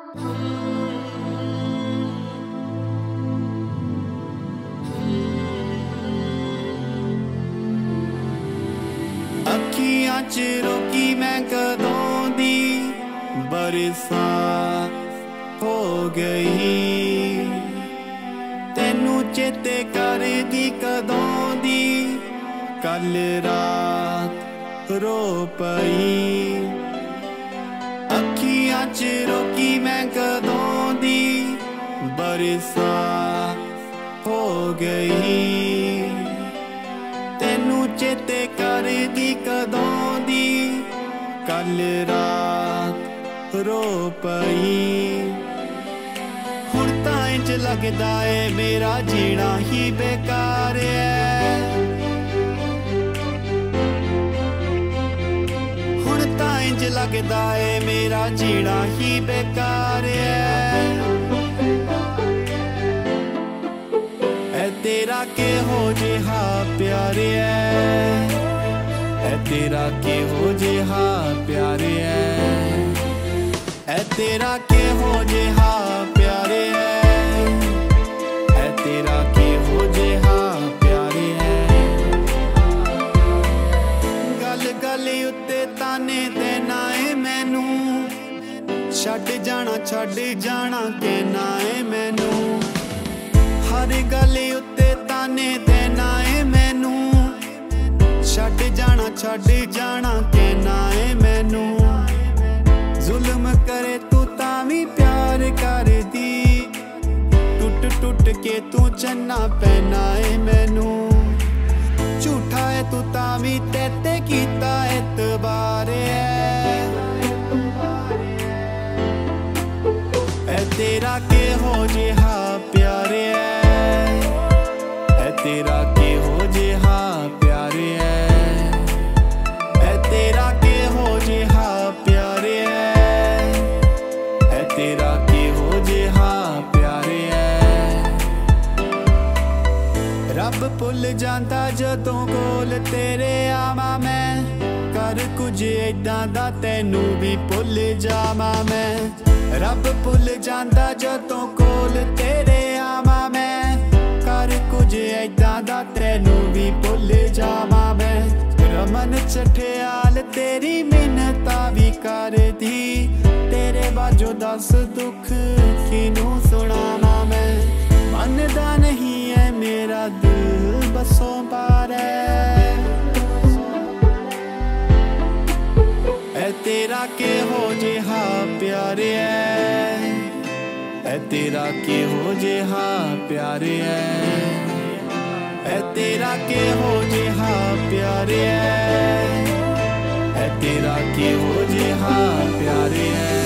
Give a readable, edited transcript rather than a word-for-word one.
अखियां च रोकी मैं कदों दी बरसात हो गई, तेनू चेते कर दी कदों दी कल रात रो पई। अखियां च रोकी मैं कदों दी बरसात हो गई, तेनू चेते कर दी कदों दी कल रात रो पई। हुण तां इंज लगदा है मेरा जीना ही बेकार है, हुण तां इंज लगदा है मेरा जीना ही बेकार है। तेरा के हो जिहा प्यार है, तेरा के हो जिहा प्यार है, तेरा के हो जिहा प्यार है, तेरा के हो जिहा प्यार है। गल गल उत्ते ताने देना है मैनू, छड्ड जाना कहना है मैनू। हर गल उत्ते ताने देना है मैनू, छड्ड जाना कहना है मैनू। जुल्म करे तू तावी प्यार कर दी, टुट टुट के तू चन्ना पहना है मैनू। झूठा है तू तावी तेते कीता एतबार है, तेरा के हो जिहा प्यार है, तेरा के हो जिहा प्यार है, तेरा के हो जिहा प्यार है, तेरा के हो जिहा प्यार है। रब भुल जांदा जदों कोल तेरे आवां मैं, कर कुछ इदां दा तैनू भी भुल जावां मैं। रब भुल जांदा जदों कोल तेरे आवां मैं, कर कुछ इदां दा तैनू भी भुल जावां मैं। रमन चठियाल तेरी मिन्नता भी कर दी, तेरे बाजो दस दुख किनू सुनावां मैं। मनदा नहीं है मेरा दिल बसों पार है, तेरा के हो जिहा प्यार है, तेरा के हो जिहा प्यार है, तेरा के हो जिहा प्यार है, तेरा के हो जिहा प्यार है।